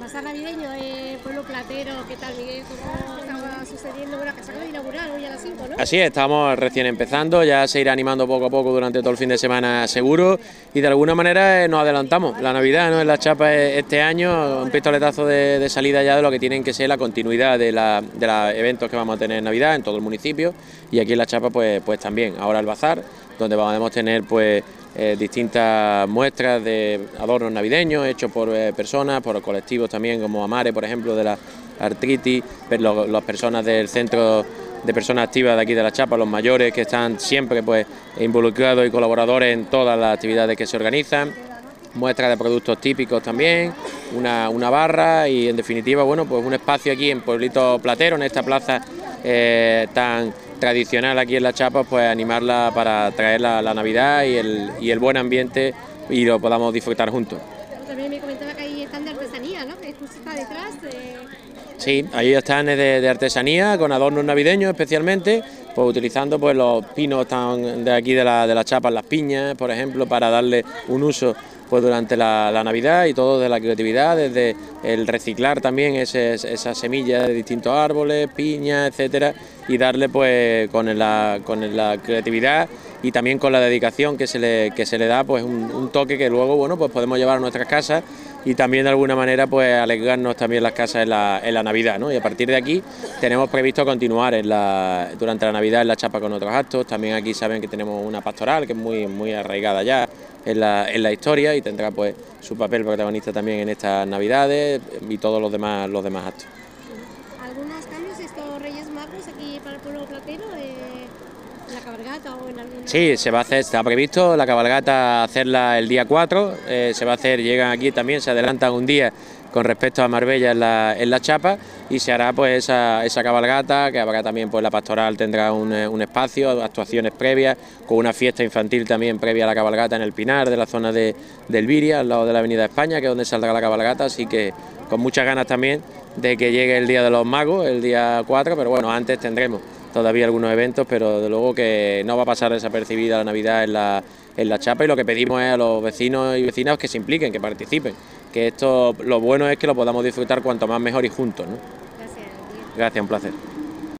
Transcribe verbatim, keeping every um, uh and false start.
pasar navideño en Pueblo Platero. ¿Qué tal, Miguel? ¿Cómo estaba sucediendo? Bueno, que se acaba de inaugurar hoy a las cinco, ¿no? Así es, estamos recién empezando, ya se irá animando poco a poco durante todo el fin de semana seguro y de alguna manera nos adelantamos. La Navidad, ¿no?, en la chapa este año, un pistoletazo de, de salida ya de lo que tienen que ser la continuidad de los de la eventos que vamos a tener en Navidad en todo el municipio, y aquí en la chapa pues, pues también. Ahora el bazar, donde podemos tener pues Eh, distintas muestras de adornos navideños hechos por eh, personas, por colectivos también como Amare, por ejemplo, de la artritis, los, las personas del centro de personas activas de aquí de la Chapa, los mayores que están siempre pues involucrados y colaboradores en todas las actividades que se organizan, muestras de productos típicos también, una, una barra y en definitiva, bueno, pues un espacio aquí en Pueblito Platero, en esta plaza eh, tan tradicional aquí en la Chapa, pues animarla para traer la, la Navidad y el, y el buen ambiente y lo podamos disfrutar juntos. También me comentaba que ahí están de artesanía, ¿no? Que justo está detrás. De... Sí, ahí están de, de artesanía con adornos navideños especialmente, pues utilizando pues los pinos tan de aquí de la, de la Chapa, las piñas, por ejemplo, para darle un uso pues durante la, la Navidad, y todo de la creatividad, desde el reciclar también ese, esas semillas de distintos árboles, piñas, etcétera, y darle pues con la, con la creatividad y también con la dedicación que se le, que se le da pues un, un toque que luego, bueno, pues podemos llevar a nuestras casas y también de alguna manera pues alegrarnos también las casas en la, en la Navidad, ¿no? Y a partir de aquí tenemos previsto continuar en la, durante la Navidad en la Chapa con otros actos. También aquí saben que tenemos una pastoral que es muy, muy arraigada ya en la, en la historia y tendrá pues su papel protagonista también en estas Navidades y todos los demás, los demás actos. ¿Algunos cambios estos Reyes Magos aquí para el Pueblo Platero? Eh, ¿En la cabalgata o en alguna...? Sí, se va a hacer, está previsto la cabalgata hacerla el día cuatro, eh, se va a hacer, llegan aquí también, se adelantan un día con respecto a Marbella en la, en la Chapa, y se hará pues esa, esa cabalgata, que habrá también pues la pastoral tendrá un, un espacio, actuaciones previas, con una fiesta infantil también previa a la cabalgata en el Pinar de la zona de, de Elviria, al lado de la Avenida España, que es donde saldrá la cabalgata, así que con muchas ganas también de que llegue el Día de los Magos, el día cuatro, pero bueno, antes tendremos todavía algunos eventos, pero de luego que no va a pasar desapercibida la Navidad en la, en la Chapa, y lo que pedimos es a los vecinos y vecinas que se impliquen, que participen, que esto lo bueno es que lo podamos disfrutar cuanto más mejor y juntos, ¿no? Gracias. Gracias, un placer.